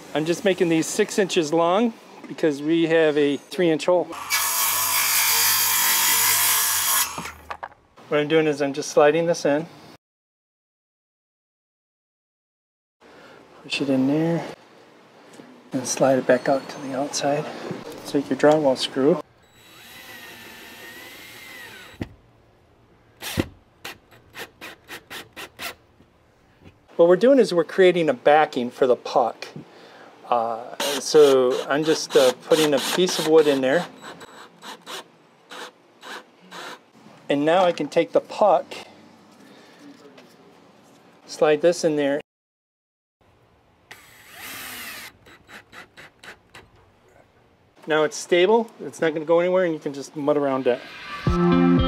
I'm just making these 6 inches long because we have a 3-inch hole. What I'm doing is I'm just sliding this in. Push it in there and slide it back out to the outside. Take your drywall screw. What we're doing is we're creating a backing for the puck. So I'm just putting a piece of wood in there. And now I can take the puck, slide this in there. Now it's stable, it's not going to go anywhere, and you can just mud around it.